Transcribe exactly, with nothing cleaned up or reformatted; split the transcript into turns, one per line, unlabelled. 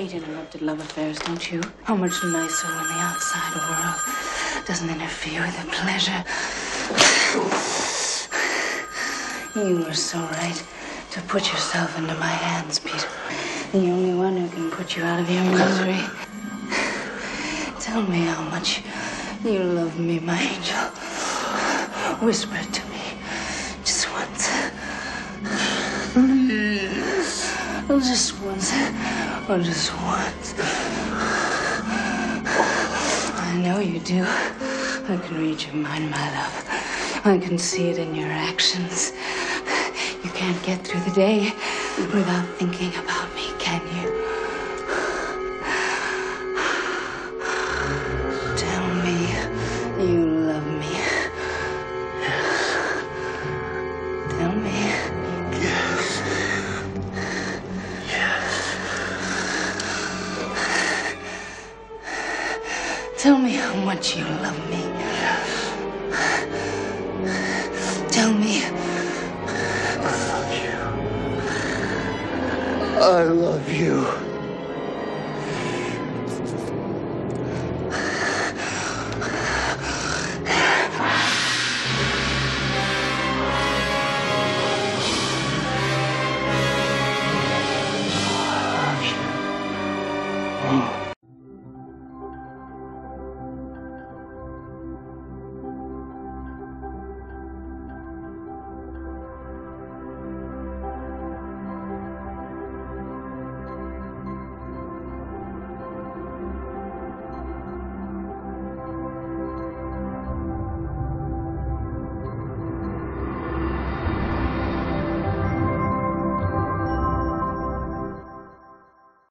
hate interrupted love affairs, don't you? How much nicer when the outside world doesn't interfere with the pleasure. You were so right to put yourself into my hands, Peter. The only one who can put you out of your misery. Tell me how much you love me, my angel. Whisper it to me. Just once.
Please.
Just once. Oh, just once. I know you do. I can read your mind, my love. I can see it in your actions. You can't get through the day without thinking about me, can you? Tell me you love me.
Yes.
Tell me.
Yes. Yes.
Tell me how much you love me.
Yes.
Tell me.
I love you. I love you.